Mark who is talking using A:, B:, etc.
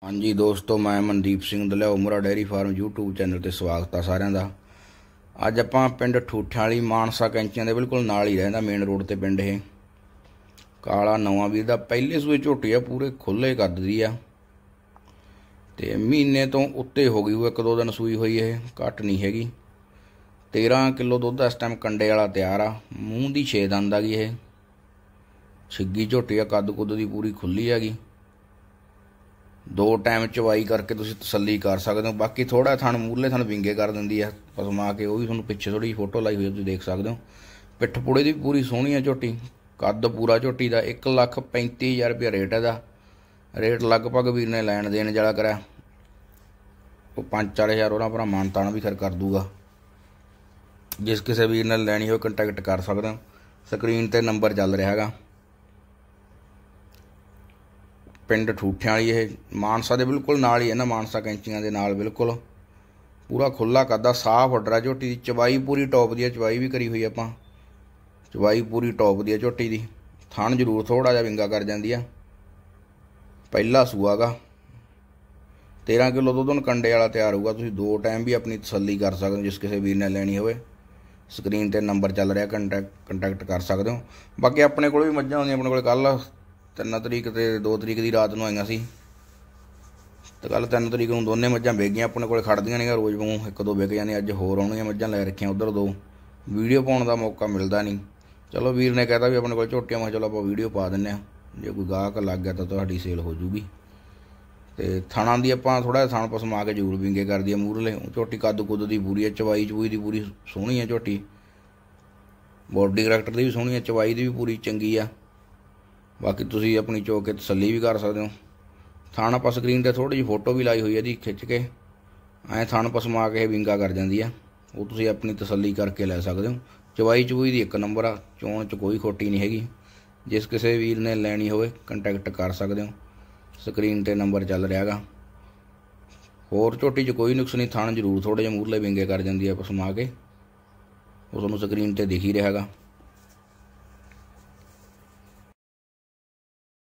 A: हाँ जी दोस्तों, मैं मनदीप सिंह दलियाओ मुरा डेयरी फार्म यूट्यूब चैनल ते स्वागत है सारिਆਂ ਦਾ। ਅੱਜ ਆਪਾਂ ਪਿੰਡ ਠੂਠਿਆਂ ਵਾਲੀ ਮਾਨਸਾ ਕੈਂਚੀਆਂ ਦੇ ਬਿਲਕੁਲ ਨਾਲ ਹੀ ਰਹਿੰਦਾ ਮੇਨ ਰੋਡ ਤੇ ਪਿੰਡ। ਇਹ ਕਾਲਾ ਨਵਾਂ ਵੀਰ ਦਾ ਪਹਿਲੇ ਸੂਏ ਝੋਟੀ ਆ, ਪੂਰੇ ਖੁੱਲੇ ਕੱਦ ਦੀ ਆ ਤੇ ਮਹੀਨੇ ਤੋਂ ਉੱਤੇ ਹੋ ਗਈ। ਉਹ ਇੱਕ ਦੋ ਦਿਨ ਸੂਈ ਹੋਈ, ਇਹ ਘੱਟ ਨਹੀਂ ਹੈਗੀ। 13 ਕਿਲੋ ਦੁੱਧ ਇਸ ਟਾਈਮ ਕੰਡੇ ਵਾਲਾ ਤਿਆਰ ਆ। ਮੂੰਹ ਦੀ 6 ਦੰਦ ਆ ਗਈ। ਇਹ ਛਿੱਗੀ ਝੋਟੀ ਆ, ਕੱਦ ਕੁੱਦ ਦੀ ਪੂਰੀ ਖੁੱਲੀ ਹੈਗੀ। 2 ਟਾਈਮ ਚਵਾਈ करके तुसीं तसल्ली कर सकते हो। बाकी थोड़ा थण मूरले थण विंगे कर दिंदी है पसमा के, वो भी तुहानूं पिछे थोड़ी फोटो लाई हुई तुसीं देख सकते हो। पिठ पुड़े की पूरी सोहनी है झोटी, कद पूरा झोटी का 1,35,000 रुपया रेट है। रेट लगभग वीर ने लैन देन जड़ा करा, वो 5-4 हज़ार उन्होंने भरा मानतान भी फिर कर दूगा। जिस किसी वीर ने लैनी हो कंटैक्ट कर सकते हो। स्क्रीन पर नंबर चल रहा है। पिंड ठूठियां वाली ये मानसा दे बिल्कुल नाल ही है ना, मानसा कैंचियां दे नाल बिल्कुल पूरा खुला कदा साफ ऑर्डर है। झोटी की चवाई पूरी टॉप दी है, चवाई भी करी हुई आपां। चवाई पूरी टॉप दी है झोटी दी। थण जरूर थोड़ा जिहा विंगा कर जाती है। पहला सूआ गा 13 किलो दुध कंडे वाला तैयार होगा। तुसीं 2 टाइम भी अपनी तसल्ली कर सकते हो। जिस किसी वीर ने लैनी होवे स्क्रीन पर नंबर चल रहा, कंटैक्ट कर सकते हो। बाकी अपने को भी मझां होंदियां, अपने को कल 3 तरीक ते 2 तरीक की रात में आईਆਂ सी तो कल 3 तरीक को दोनों मझां विक गईਆਂ। अपने को खड़दियां नहीं, रोज़ वांगू 1-2 विक जाने। अज होर आउणगीਆਂ मझां लै रखियां उधर 2। वीडियो पाउण दा मौका मिलता नहीं। चलो वीर ने कहता भी अपने को झोटियां, मैं चलो आप वीडियो पा दिंदे आ, जे कोई गाहक लग गया तो तुहाडी सेल हो जूगी। तो थाणा दी आपां थोड़ा थाण पसमा के जरूर विंगे कर दी मूरले। झोटी कद कुद दी पूरी है, चवाई चवूई दी पूरी सोहनी है झोटी। बॉडी करैक्टर दी भी सोहनी है, चवाई दी भी पूरी चंगी आ। बाकी तुसीं अपनी चो के तसल्ली भी कर सकते हो। थान आप स्क्रीन पर थोड़ी जी फोटो भी लाई हुई है जी, खिंच के ऐ थान पसमा के विंगा कर जाती है। वो तुसीं अपनी तसल्ली करके लै सकते हो। चवाई चवूई दी 1 नंबर आ, चोण च कोई खोटी नहीं हैगी। जिस किसी वीर ने लैनी होवे कंटैक्ट कर सकते हो। स्क्रीन पर नंबर चल रहा गा। होर झोटी च कोई नुक्स नहीं, थान जरूर थोड़े जे मूरले विंगे कर जाती है पसमा के, वो तुहानूं स्क्रीन पर दिख ही रहा गा।